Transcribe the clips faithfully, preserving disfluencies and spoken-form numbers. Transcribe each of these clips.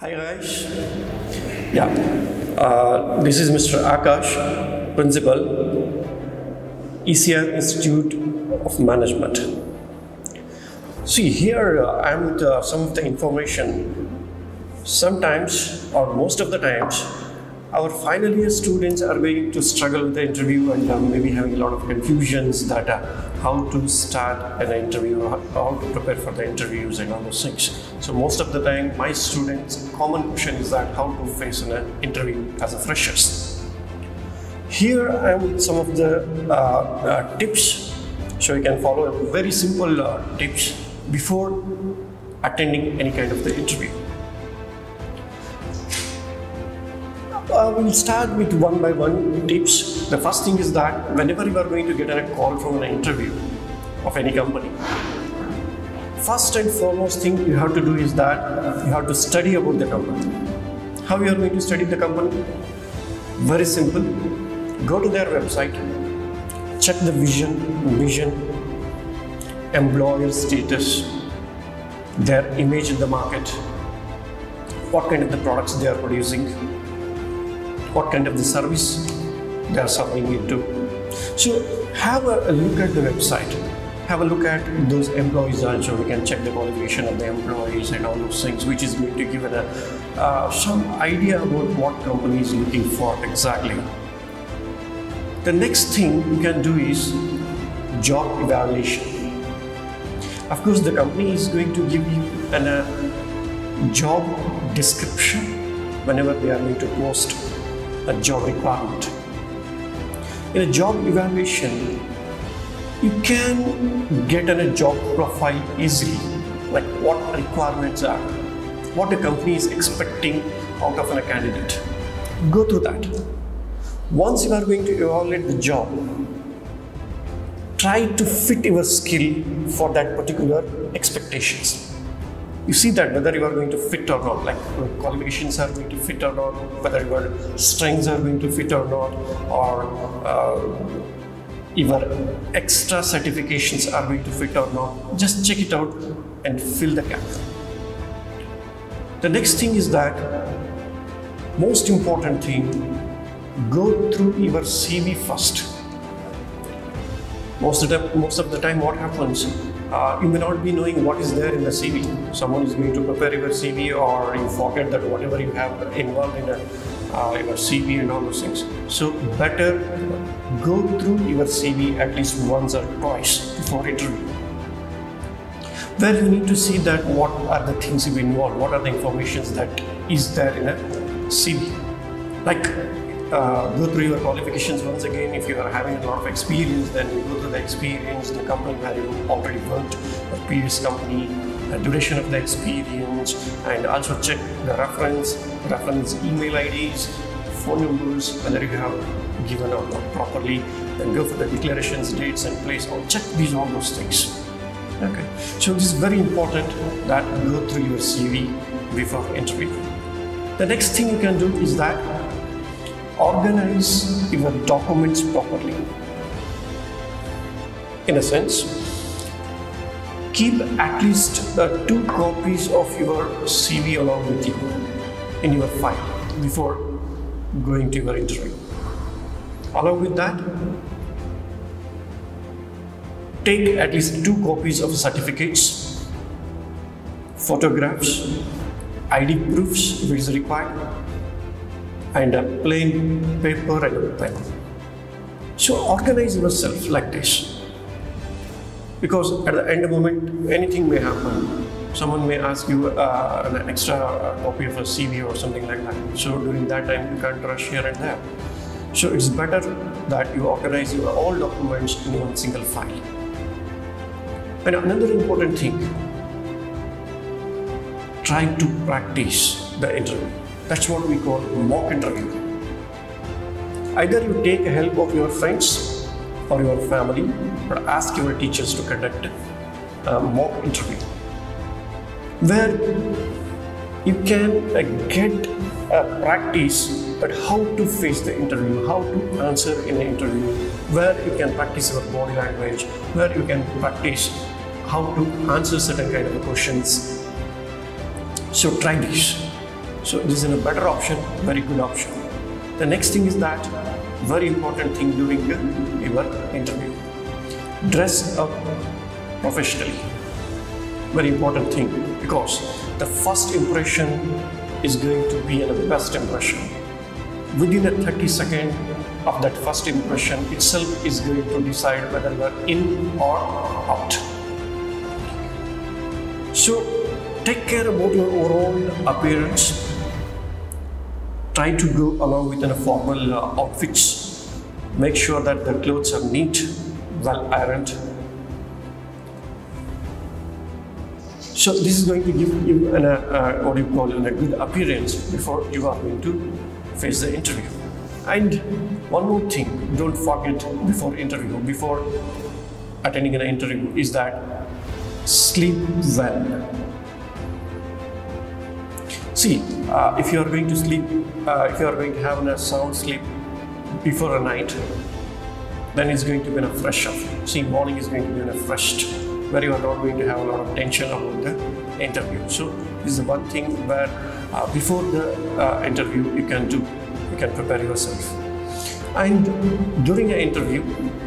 Hi guys. Yeah, uh, this is Mister Akash, Principal, E C R Institute of Management. See here, uh, I am with uh, some of the information. Sometimes, or most of the times, our final year students are going to struggle with the interview and uh, maybe having a lot of confusions that uh, how to start an interview, how to prepare for the interviews and all those things. So most of the time, my students' common question is that how to face an interview as a freshers. Here I am with some of the uh, uh, tips, so you can follow very simple uh, tips before attending any kind of the interview. Uh, we'll start with one by one tips. The first thing is that whenever you are going to get a call from an interview of any company, first and foremost thing you have to do is that you have to study about the company. How you are going to study the company? Very simple. Go to their website, check the vision, vision, employer status, their image in the market, what kind of the products they are producing, what kind of the service they are serving into. So have a look at the website, have a look at those employees also. We can check the qualification of the employees and all those things, which is going to give it a, uh, some idea about what company is looking for exactly. The next thing you can do is job evaluation. Of course, the company is going to give you an, a job description whenever they are going to post a job requirement. In a job evaluation, you can get a job profile easily, like what requirements are, what the company is expecting out of a candidate. Go through that. Once you are going to evaluate the job, try to fit your skill for that particular expectations. You see that whether you are going to fit or not, like qualifications are going to fit or not, whether your strengths are going to fit or not, or uh, your extra certifications are going to fit or not. Just check it out and fill the gap. The next thing is that most important thing, go through your C V first. Most of the, most of the time what happens, Uh, you may not be knowing what is there in the C V. Someone is going to prepare your C V, or you forget that whatever you have involved in a, uh, your C V and all those things. So better go through your C V at least once or twice before interview. Where you need to see that what are the things you involve, what are the informations that is there in a C V. Like Uh, go through your qualifications once again. If you are having a lot of experience, then you go through the experience, the company where you already worked, the previous company, the duration of the experience, and also check the reference, reference email I Ds, phone numbers, whether you have given or not properly. Then go for the declarations, dates, and place. Or check these all those things. Okay. So this is very important that you go through your C V before interview. The next thing you can do is that organize your documents properly. In a sense, keep at least uh, two copies of your C V along with you in your file before going to your interview. Along with that, take at least two copies of certificates, photographs, I D proofs if it is required, and a plain paper and a pen. So organize yourself like this, because at the end of the moment anything may happen. Someone may ask you uh, an extra copy of a C V or something like that. So during that time you can't rush here and there. So it's better that you organize your all documents in one single file. And another important thing, try to practice the interview. That's what we call mock interview. Either you take help of your friends or your family, or ask your teachers to conduct a mock interview, where you can uh, get a practice at how to face the interview, how to answer in an interview, where you can practice your body language, where you can practice how to answer certain kind of questions. So try this. So this is a better option, very good option. The next thing is that very important thing during your interview. Dress up professionally. Very important thing, because the first impression is going to be the best impression. Within a thirty second of that first impression itself is going to decide whether you are in or out. So take care about your overall appearance. Try to go along with a formal uh, outfits. Make sure that the clothes are neat, well ironed. So this is going to give you an, uh, what you call a good appearance before you are going to face the interview. And one more thing, don't forget before interview, before attending an interview, is that sleep well. See, uh, if you are going to sleep, uh, if you are going to have a sound sleep before a night, then it's going to be a fresh up. See, morning is going to be a fresh, where you are not going to have a lot of tension about the interview. So this is the one thing where uh, before the uh, interview you can do, you can prepare yourself. And during an interview,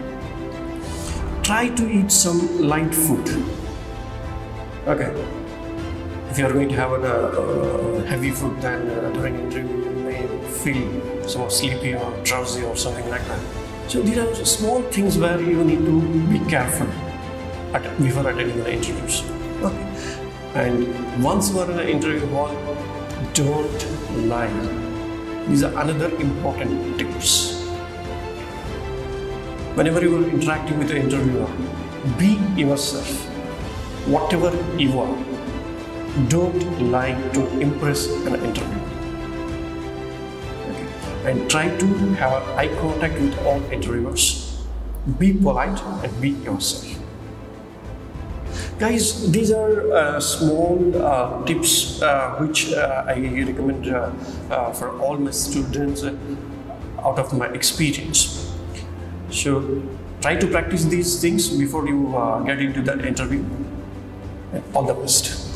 try to eat some light food. Okay. If you are going to have a uh, heavy food, then uh, during interview you may feel somewhat sleepy or drowsy or something like that. So these are small things where you need to be careful at, before attending the interviews. Okay. And once you are in an interview hall, don't lie. These are another important tips. Whenever you are interacting with the interviewer, be yourself, whatever you are. Don't lie to impress an interviewer. Okay. And try to have eye contact with all interviewers. Be polite and be yourself. Guys, these are uh, small uh, tips uh, which uh, I recommend uh, uh, for all my students uh, out of my experience. So try to practice these things before you uh, get into that interview. And all the best.